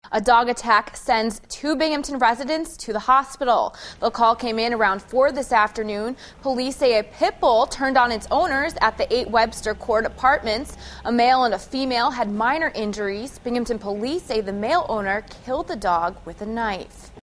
A dog attack sends 2 Binghamton residents to the hospital. The call came in around 4 this afternoon. Police say a pit bull turned on its owners at the 8 Webster Court Apartments. A male and a female had minor injuries. Binghamton police say the male owner killed the dog with a knife.